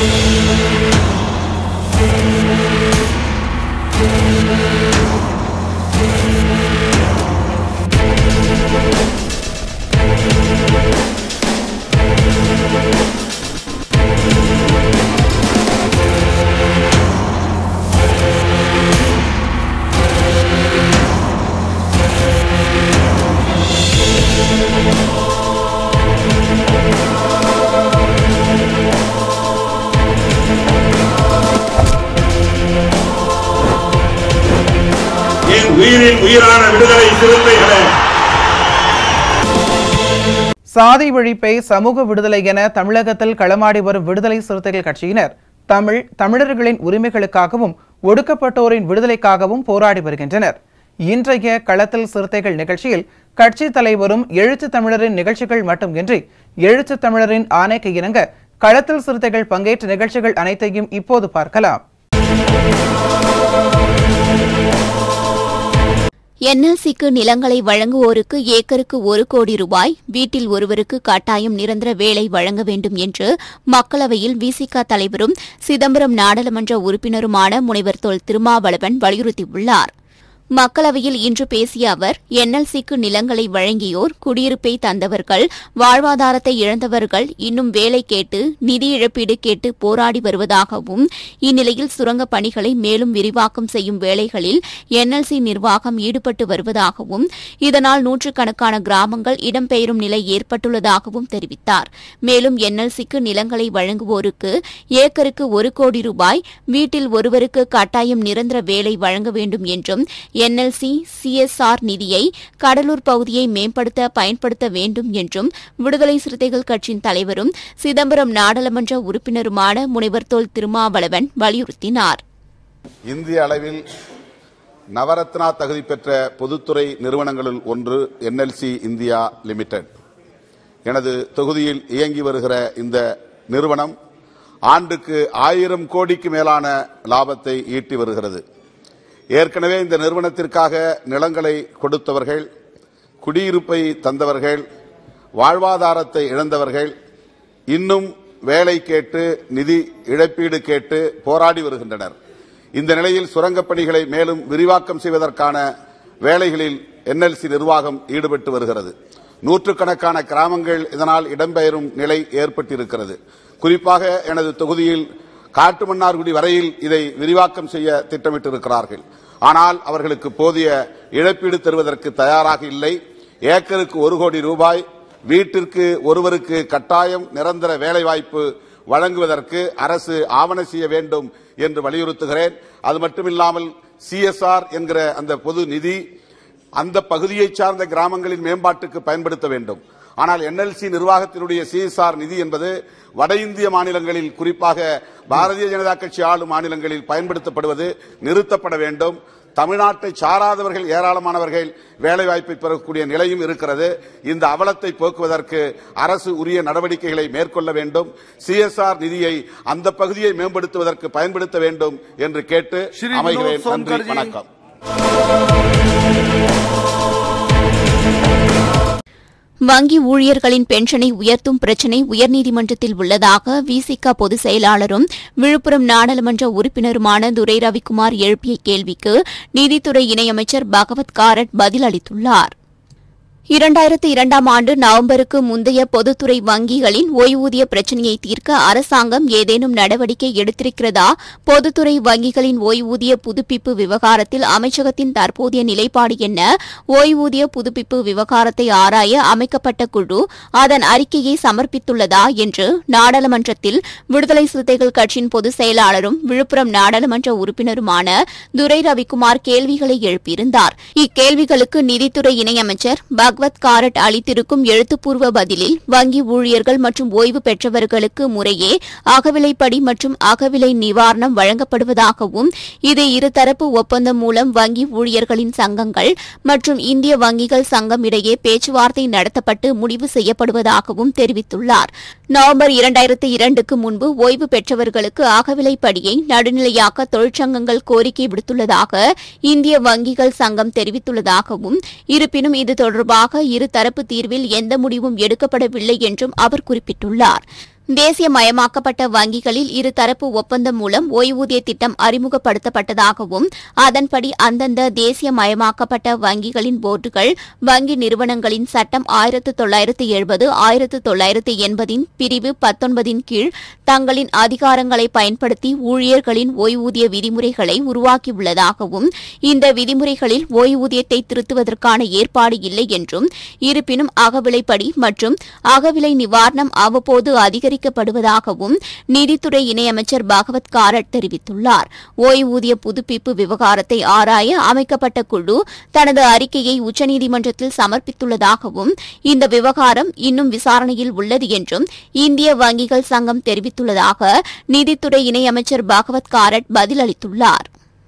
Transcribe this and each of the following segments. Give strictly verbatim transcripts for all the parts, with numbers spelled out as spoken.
உயிரின் உயிரான விடுதலை சிறுத்தைகளே, சாதி ஒழிப்பை சமூக விடுதலை என தமிழகத்தில் களமாடி வரும் விடுதலை சிறுத்தைகள் கட்சியினர் தமிழ் தமிழர்களின் உரிமைகளுக்காகவும் ஒடுக்கப்பட்டோரின் விடுதலைக்காகவும் போராடி வருகின்றனர். இன்றைய களத்தில் சிறுத்தைகள் நிகழ்ச்சியில் கட்சி தலைவரும் எழுத்து தமிழரின் நிகழ்ச்சிகள் மட்டுமின்றி எழுத்து தமிழரின் ஆணைக்கு இணங்க களத்தில் சிறுத்தைகள் பங்கேற்ற நிகழ்ச்சிகள் அனைத்தையும் இப்போது பார்க்கலாம். என்எல்சிக்கு நிலங்களை வழங்குவோருக்கு ஏக்கருக்கு ஒரு கோடி ரூபாய், வீட்டில் ஒருவருக்கு கட்டாயம் நிரந்தர வேலை வழங்க வேண்டும் என்று மக்களவையில் விசிக தலைவரும் சிதம்பரம் நாடாளுமன்ற உறுப்பினருமான முனைவர் தொல் திருமாவளவன் வலியுறுத்தியுள்ளார். மக்களவையில் இன்று பேசிய அவர், என்எல்சிக்கு நிலங்களை வழங்கியோர், குடியிருப்பை தந்தவர்கள், வாழ்வாதாரத்தை இழந்தவர்கள் இன்னும் வேலை கேட்டு நிதி இழப்பீடு கேட்டு போராடி வருவதாகவும், இந்நிலையில் சுரங்கப் பணிகளை மேலும் விரிவாக்கம் செய்யும் வேலைகளில் என்எல்சி நிர்வாகம் ஈடுபட்டு வருவதாகவும், இதனால் நூற்றுக்கணக்கான கிராமங்கள் இடம்பெயரும் நிலை ஏற்பட்டுள்ளதாகவும் தெரிவித்தார். மேலும் என்எல்சிக்கு நிலங்களை வழங்குவோருக்கு ஏக்கருக்கு ஒரு கோடி ரூபாய், வீட்டில் ஒருவருக்கு கட்டாயம் நிரந்தர வேலை வழங்க வேண்டும் என்றும், என்எல்சி சிஎஸ்ஆர் நிதியை கடலூர் பகுதியை மேம்படுத்த பயன்படுத்த வேண்டும் என்றும் விடுதலை சிறுத்தைகள் கட்சியின் தலைவரும் சிதம்பரம் நாடாளுமன்ற உறுப்பினருமான முனைவர் தொல் திருமாவளவன் வலியுறுத்தினார். இந்திய அளவில் நவரத்னா தகுதி பெற்ற பொதுத்துறை நிறுவனங்களில் ஒன்று என்எல்சி இந்தியா லிமிடெட். எனது தொகுதியில் இயங்கி வருகிற இந்த நிறுவனம் ஆண்டுக்கு ஆயிரம் கோடிக்கு மேலான லாபத்தை ஈட்டி வருகிறது. ஏற்கனவே இந்த நிறுவனத்திற்காக நிலங்களை கொடுத்தவர்கள், குடியிருப்பை தந்தவர்கள், வாழ்வாதாரத்தை இழந்தவர்கள் இன்னும் வேலை கேட்டு நிதி இழப்பீடு கேட்டு போராடி வருகின்றனர். இந்த நிலையில் சுரங்கப் பணிகளை மேலும் விரிவாக்கம் செய்வதற்கான வேலைகளில் என்எல்சி நிர்வாகம் ஈடுபட்டு வருகிறது. நூற்றுக்கணக்கான கிராமங்கள் இதனால் இடம்பெயரும் நிலை ஏற்பட்டிருக்கிறது. குறிப்பாக எனது தொகுதியில் காட்டுமன்னார்குடி வரையில் இதை விரிவாக்கம் செய்ய திட்டமிட்டிருக்கிறார்கள். ஆனால் அவர்களுக்கு போதிய இழப்பீடு தருவதற்கு தயாராக இல்லை. ஏக்கருக்கு ஒரு கோடி ரூபாய், வீட்டிற்கு ஒருவருக்கு கட்டாயம் நிரந்தர வேலைவாய்ப்பு வழங்குவதற்கு அரசு ஆவண செய்ய வேண்டும் என்று வலியுறுத்துகிறேன். அது மட்டுமில்லாமல் சிஎஸ்ஆர் என்கிற அந்த பொது நிதி அந்த பகுதியை சார்ந்த கிராமங்களின் மேம்பாட்டுக்கு பயன்படுத்த வேண்டும். ஆனால் என்எல்சி நிர்வாகத்தினுடைய சிஎஸ்ஆர் நிதி என்பது வட இந்திய மாநிலங்களில், குறிப்பாக பாரதிய ஜனதா கட்சி ஆளும் மாநிலங்களில் பயன்படுத்தப்படுவது நிறுத்தப்பட வேண்டும். தமிழ்நாட்டை சாராதவர்கள் ஏராளமானவர்கள் வேலைவாய்ப்பை பெறக்கூடிய நிலையும் இருக்கிறது. இந்த அவலத்தை போக்குவதற்கு அரசு உரிய நடவடிக்கைகளை மேற்கொள்ள வேண்டும். சிஎஸ்ஆர் நிதியை அந்த பகுதியை மேம்படுத்துவதற்கு பயன்படுத்த வேண்டும் என்று கேட்டு அமைகிறேன். நன்றி, வணக்கம். வங்கி ஊழியர்களின் பென்ஷனை உயர்த்தும் பிரச்சினை உயர்நீதிமன்றத்தில் உள்ளதாக விசிக பொதுச் செயலாளரும் விழுப்புரம் நாடாளுமன்ற உறுப்பினருமான துரை ரவிக்குமார் எழுப்பிய கேள்விக்கு நீதித்துறை இணையமைச்சர் பகவத் காரட் பதில் அளித்துள்ளார். இரண்டாயிரத்து இரண்டாம் ஆண்டு நவம்பருக்கு முந்தைய பொதுத்துறை வங்கிகளின் ஓய்வூதிய பிரச்சினையை தீர்க்க அரசாங்கம் ஏதேனும் நடவடிக்கை எடுத்திருக்கிறதா? பொதுத்துறை வங்கிகளின் ஓய்வூதிய புதுப்பிப்பு விவகாரத்தில் அமைச்சகத்தின் தற்போதைய நிலைப்பாடு என்ன? ஓய்வூதிய புதுப்பிப்பு விவகாரத்தை ஆராய அமைக்கப்பட்ட குழு அதன் அறிக்கையை சமர்ப்பித்துள்ளதா என்று நாடாளுமன்றத்தில் விடுதலை சிறுத்தைகள் கட்சியின் பொதுச் செயலாளரும் விழுப்புரம் நாடாளுமன்ற உறுப்பினருமான துரை ரவிக்குமார் கேள்விகளை எழுப்பியிருந்தார். இக்கேள்விகளுக்கு நிதித்துறை இணையமைச்சர் பகவத் காரட் அளித்திருக்கும் எழுத்துப்பூர்வ பதிலில் வங்கி ஊழியர்கள் மற்றும் ஓய்வு பெற்றவர்களுக்கு முறையே அகவிலைப்படி மற்றும் அகவிலை நிவாரணம் வழங்கப்படுவதாகவும், இது இருதரப்பு ஒப்பந்தம் மூலம் வங்கி ஊழியர்களின் சங்கங்கள் மற்றும் இந்திய வங்கிகள் சங்கம் இடையே பேச்சுவார்த்தை நடத்தப்பட்டு முடிவு செய்யப்படுவதாகவும் தெரிவித்துள்ளார். நவம்பர் இரண்டாயிரத்து இரண்டுக்கு முன்பு ஓய்வு பெற்றவர்களுக்கு அகவிலைப்படியை நடுநிலையாக்க தொழிற்சங்கங்கள் கோரிக்கை விடுத்துள்ளதாக இந்திய வங்கிகள் சங்கம் தெரிவித்துள்ளதாகவும், இருப்பினும் இது தொடர்பாக இருதரப்பு தீர்வில் எந்த முடிவும் எடுக்கப்படவில்லை என்றும் அவர் குறிப்பிட்டுள்ளார். தேசியமயமாக்கப்பட்ட வங்கிகளில் இருதரப்பு ஒப்பந்தம் மூலம் ஓய்வூதிய திட்டம் அறிமுகப்படுத்தப்பட்டதாகவும் அதன்படி அந்தந்த தேசியமயமாக்கப்பட்ட வங்கிகளின் போர்டுகள் வங்கி நிறுவனங்களின் சட்டம் ஆயிரத்து தொள்ளாயிரத்து எழுபது ஆயிரத்து தொள்ளாயிரத்து எண்பதின் பிரிவு பத்தொன்பதின் கீழ் தங்களின் அதிகாரங்களை பயன்படுத்தி ஊழியர்களின் ஓய்வூதிய விதிமுறைகளை உருவாக்கியுள்ளதாகவும் இந்த விதிமுறைகளில் ஓய்வூதியத்தை திருத்துவதற்கான ஏற்பாடு இல்லை என்றும் இருப்பினும் அகவிலைப்படி மற்றும் அகவிலை நிவாரணம் அவ்வப்போது அதிகரிக்க ப்படுவதாகவும் நீதித்துறை இணையமைச்சர் பாகவத் காரட் தெரிவித்துள்ளார். ஓய்வூதிய புதுப்பிப்பு விவகாரத்தை ஆராய அமைக்கப்பட்ட குழு தனது அறிக்கையை உச்சநீதிமன்றத்தில் சமர்ப்பித்துள்ளதாகவும் இந்த விவகாரம் இன்னும் விசாரணையில் உள்ளது என்றும் இந்திய வங்கிகள் சங்கம் தெரிவித்துள்ளதாக நீதித்துறை இணையமைச்சர் பாகவத் காரட் பதிலளித்துள்ளார்.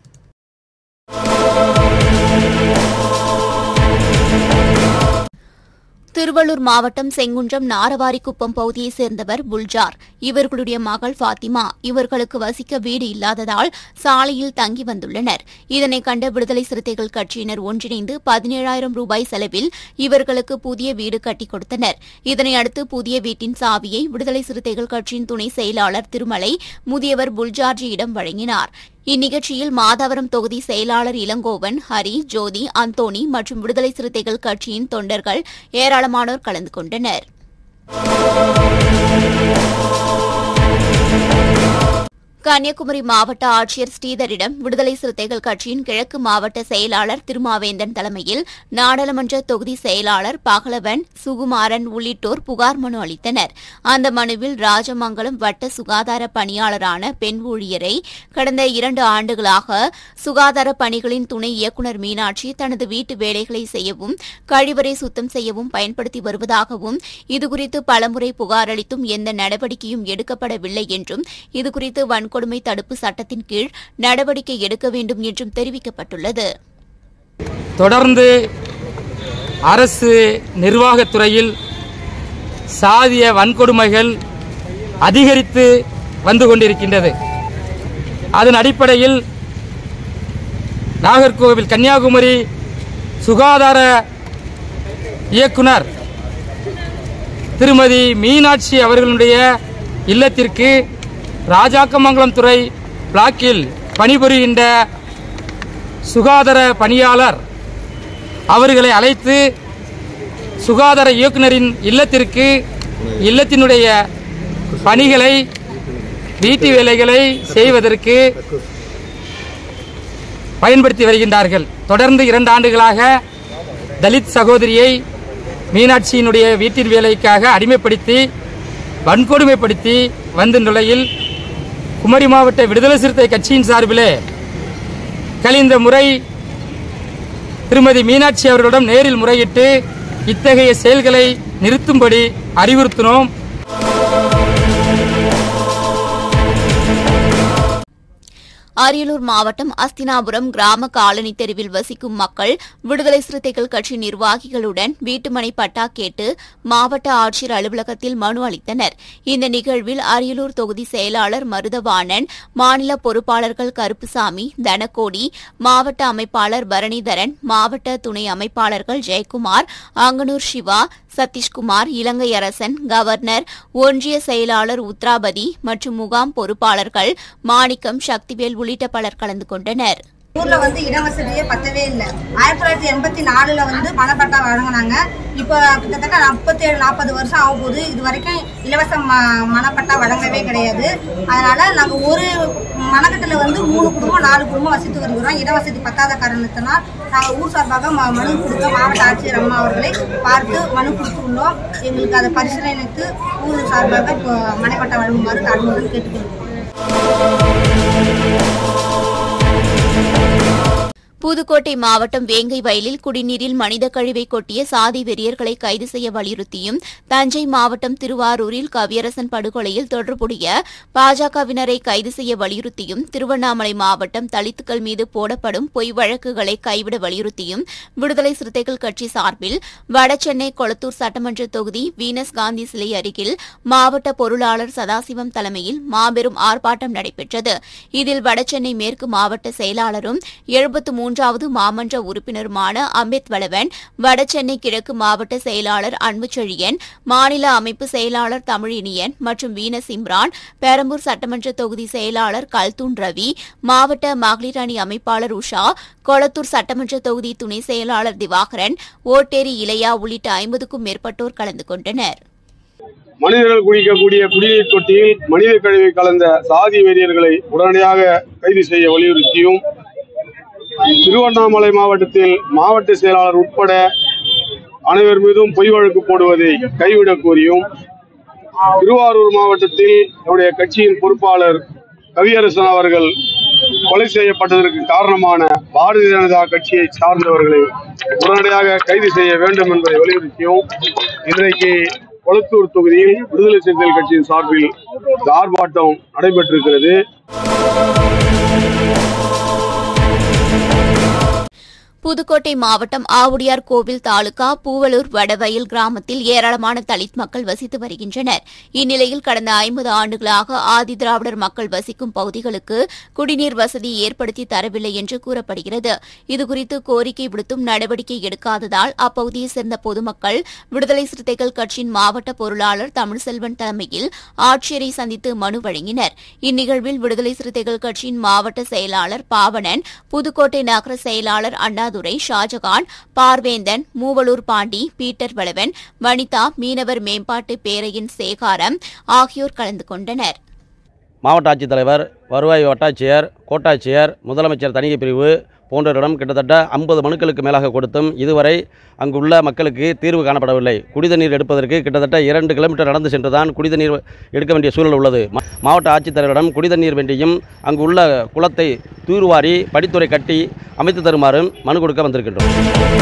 திருவள்ளூர் மாவட்டம் செங்குன்றம் நாரவாரிக்குப்பம் பகுதியைச் சேர்ந்தவர் புல்ஜார். இவர்களுடைய மகள் ஃபாத்திமா இவர்களுக்கு வசிக்க வீடு இல்லாததால் சாலையில் தங்கி வந்துள்ளனர். இதனை கண்ட விடுதலை சிறுத்தைகள் கட்சியினர் ஒன்றிணைந்து பதினேழாயிரம் ரூபாய் செலவில் இவர்களுக்கு புதிய வீடு கட்டிக் கொடுத்தனர். இதனையடுத்து புதிய வீட்டின் சாவியை விடுதலை சிறுத்தைகள் கட்சியின் துணை செயலாளர் திருமலை முதியவர் புல்ஜார்ஜியிடம் வழங்கினார். இந்நிகழ்ச்சியில் மாதவரம் தொகுதி செயலாளர் இளங்கோவன், ஹரி, ஜோதி, அந்தோணி மற்றும் விடுதலை சிறுத்தைகள் கட்சியின் தொண்டர்கள் ஏராளமானோர் கலந்து கொண்டனர். கன்னியாகுமரி மாவட்ட ஆட்சியர் ஸ்ரீதரிடம் விடுதலை சிறுத்தைகள் கட்சியின் கிழக்கு மாவட்ட செயலாளர் திருமாவேந்தன் தலைமையில் நாடாளுமன்ற தொகுதி செயலாளர் பகலவன், சுகுமாரன் உள்ளிட்டோர் புகார் மனு அளித்தனர். அந்த மனுவில் ராஜமங்கலம் வட்ட சுகாதார பணியாளரான பெண் ஊழியரை கடந்த இரண்டு ஆண்டுகளாக சுகாதார பணிகளின் துணை இயக்குநர் மீனாட்சி தனது வீட்டு வேலைகளை செய்யவும் கழிவறை சுத்தம் செய்யவும் பயன்படுத்தி வருவதாகவும் இதுகுறித்து பலமுறை புகார் அளித்தும் எந்த நடவடிக்கையும் எடுக்கப்படவில்லை என்றும் இதுகுறித்து வன் கொடுமை தடுப்பு சட்டத்தின் கீழ் நடவடிக்கை எடுக்க வேண்டும் என்றும் தெரிவிக்கப்பட்டுள்ளது. தொடர்ந்து அரசு நிர்வாகத்துறையில் சாதிய வன்கொடுமைகள் அதிகரித்து வந்து கொண்டிருக்கின்றது. அதன் அடிப்படையில் நாகர்கோவில் கன்னியாகுமரி சுகாதார இயக்குனர் திருமதி மீனாட்சி அவர்களுடைய இல்லத்திற்கு ராஜாக்கமங்கலம் துறை பிளாக்கில் பணிபுரிகின்ற சுகாதார பணியாளர் அவர்களை அழைத்து சுகாதார இயக்குநரின் இல்லத்திற்கு இல்லத்தினுடைய பணிகளை வீட்டு வேலைகளை செய்வதற்கு பயன்படுத்தி வருகின்றார்கள். தொடர்ந்து இரண்டு ஆண்டுகளாக தலித் சகோதரியை மீனாட்சியினுடைய வீட்டின் வேலைக்காக அடிமைப்படுத்தி வன்கொடுமைப்படுத்தி வந்த நிலையில் குமரி மாவட்ட விடுதலை சிறுத்தை கட்சியின் சார்பிலே கழிந்த முறை திருமதி மீனாட்சி அவர்களிடம் நேரில் முறையிட்டு இத்தகைய செயல்களை நிறுத்தும்படி அறிவுறுத்தினோம். அரியலூர் மாவட்டம் அஸ்தினாபுரம் கிராம காலனி தெருவில் வசிக்கும் மக்கள் விடுதலை சிறுத்தைகள் கட்சி நிர்வாகிகளுடன் வீட்டுமனை பட்டா கேட்டு மாவட்ட ஆட்சியர் அலுவலகத்தில் மனு அளித்தனர். இந்த நிகழ்வில் அரியலூர் தொகுதி செயலாளர் மருதவாணன், மாநில பொறுப்பாளர்கள் கருப்புசாமி, தனகோடி, மாவட்ட அமைப்பாளர் பரணிதரன், மாவட்ட துணை அமைப்பாளர்கள் ஜெயக்குமார், அங்கனூர் சிவா, சதீஷ்குமார், இலங்கை அரசன், கவர்னர், ஒன்றிய செயலாளர் உத்ராபதி மற்றும் முகாம் பொறுப்பாளர்கள் மாணிக்கம், சக்திவேல் உள்ளிட்ட பலர் கலந்து கொண்டனர். ஊர்ல வந்து இடவசதியே பத்தவே இல்லை. ஆயிரத்தி தொள்ளாயிரத்தி எண்பத்தி நாலுல வந்து பணப்பட்டா வழங்கினாங்க. இப்போ கிட்டத்தட்ட நாற்பத்தி ஏழு நாற்பது வருஷம் ஆகும் போது இது வரைக்கும் இலவச மனப்பட்டா வழங்கவே கிடையாது. அதனால நாங்க ஒரு மனக்கட்டுல வந்து மூணு குடும்பம் நாலு குடும்பம் வசித்து வருகிறோம். இடவசதி பத்தாத காரணத்தினால் நாங்கள் ஊர் சார்பாக மனு கொடுக்க மாவட்ட ஆட்சியர் அம்மா அவர்களை பார்த்து மனு கொடுத்துள்ளோம். எங்களுக்கு அதை பரிசீலனைத்து ஊர் சார்பாக இப்போ மனைப்பட்டா வழங்குமாறு தாழ்மையுடன் கேட்டுக்கொள்கிறோம். புதுக்கோட்டை மாவட்டம் வேங்கை வயலில் குடிநீரில் மனித கழிவை கொட்டிய சாதி வெறியர்களை கைது செய்ய வலியுறுத்தியும், தஞ்சை மாவட்டம் திருவாரூரில் கவியரசன் படுகொலையில் தொடர்புடைய பாஜகவினரை கைது செய்ய வலியுறுத்தியும், திருவண்ணாமலை மாவட்டம் தலித்துக்கள் மீது போடப்படும் பொய் வழக்குகளை கைவிட வலியுறுத்தியும் விடுதலை சிறுத்தைகள் கட்சி சார்பில் வடசென்னை கொளத்தூர் சட்டமன்ற தொகுதி வீனஸ் காந்தி சிலை அருகில் மாவட்ட பொருளாளர் சதாசிவம் தலைமையில் மாபெரும் ஆர்ப்பாட்டம் நடைபெற்றது. இதில் வடசென்னை மேற்கு மாவட்ட செயலாளரும் எழுபத்து மூன்று மூன்றாவது மாமன்ற உறுப்பினருமான அமித் வளவன், வடசென்னை கிழக்கு மாவட்ட செயலாளர் அன்புச்செழியன், மாநில அமைப்பு செயலாளர் தமிழினியன் மற்றும் வீனஸ் இம்ரான், பெரம்பூர் சட்டமன்ற தொகுதி செயலாளர் கல்தூன் ரவி, மாவட்ட மகளிர் அணி அமைப்பாளர் உஷா, கொளத்தூர் சட்டமன்ற தொகுதி துணை செயலாளர் திவாகரன், ஓட்டேரி இளையா உள்ளிட்ட ஐம்பதுக்கும் மேற்பட்டோர் கலந்து கொண்டனர். மனிதர்கள் குடிக்கக்கூடிய குடிநீர் தொட்டியில் மனித கழிவை கலந்த சாதி வெறியர்களை உடனடியாக கைது செய்ய வலியுறுத்தியும், திருவண்ணாமலை மாவட்டத்தில் மாவட்ட செயலாளர் உட்பட அனைவர் மீதும் பொய் வழக்கு போடுவதை கைவிடக் கோரியும், திருவாரூர் மாவட்டத்தில் என்னுடைய கட்சியின் பொறுப்பாளர் கவியரசன் அவர்கள் கொலை செய்யப்பட்டதற்கு காரணமான பாரதிய ஜனதா கட்சியை சார்ந்தவர்களை உடனடியாக கைது செய்ய வேண்டும் என்பதை வலியுறுத்தியும் இன்றைக்கு கொளத்தூர் தொகுதியில் விடுதலை சிறுத்தைகள் கட்சியின் சார்பில் ஆர்ப்பாட்டம் நடைபெற்றிருக்கிறது. புதுக்கோட்டை மாவட்டம் ஆவுடையார் கோவில் தாலுகா பூவலூர் வடவயல் கிராமத்தில் ஏராளமான தலித் மக்கள் வசித்து வருகின்றனர். இந்நிலையில் கடந்த ஐம்பது ஆண்டுகளாக ஆதி திராவிடர் மக்கள் வசிக்கும் பகுதிகளுக்கு குடிநீர் வசதி ஏற்படுத்தி தரவில்லை என்று கூறப்படுகிறது. இதுகுறித்து கோரிக்கை விடுத்தும் நடவடிக்கை எடுக்காததால் அப்பகுதியைச் சேர்ந்த பொதுமக்கள் விடுதலை சிறுத்தைகள் கட்சியின் மாவட்ட பொருளாளர் தமிழ்செல்வன் தலைமையில் ஆட்சியரை சந்தித்து மனு வழங்கினர். இந்நிகழ்வில் விடுதலை சிறுத்தைகள் கட்சியின் மாவட்ட செயலாளர் பாவனன், புதுக்கோட்டை நகர செயலாளர் அண்ணா துரை, ஷாஜகான், பார்வேந்தன், மூவலூர் பாண்டி, பீட்டர் வளவன், வனிதா, மீனவர் மேம்பாட்டு பேரையின் சேகாரம் ஆகியோர் கலந்து கொண்டனர். மாவட்ட ஆட்சித்தலைவர், வருவாய் வட்டாட்சியர், கோட்டாட்சியர், முதலமைச்சர் தணிக்கை பிரிவு போன்றவரிடம் கிட்டத்தட்ட ஐம்பது மனுக்களுக்கு மேலாக கொடுத்தும் இதுவரை அங்குள்ள மக்களுக்கு தீர்வு காணப்படவில்லை. குடிதண்ணீர் எடுப்பதற்கு கிட்டத்தட்ட இரண்டு கிலோமீட்டர் நடந்து சென்றுதான் குடிதண்ணீர் எடுக்க வேண்டிய சூழல் உள்ளது. மாவட்ட ஆட்சித்தலைவரிடம் குடிதண்ணீர் வேண்டியும் அங்குள்ள குளத்தை தூர்வாரி படித்துறை கட்டி அமைத்து தருமாறும் மனு கொடுக்க வந்திருக்கின்றோம்.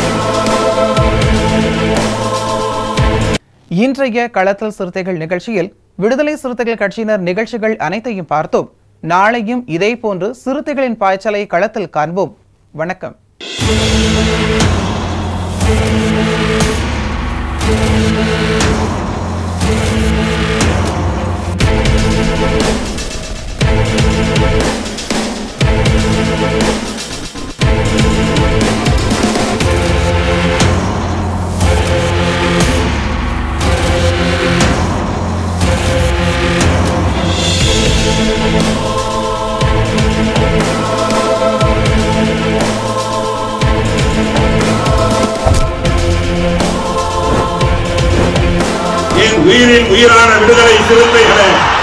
இன்றைய களத்தல் சிறுத்தைகள் நிகழ்ச்சியில் விடுதலை சிறுத்தைகள் கட்சியினர் நிகழ்ச்சிகள் அனைத்தையும் பார்த்தோம். நாளையும் இதேபோன்று சிறுத்தைகளின் பாய்ச்சலை களத்தில் காண்போம். வணக்கம். உயிரின் உயிரான விடுதலை சிறுத்தைகளே,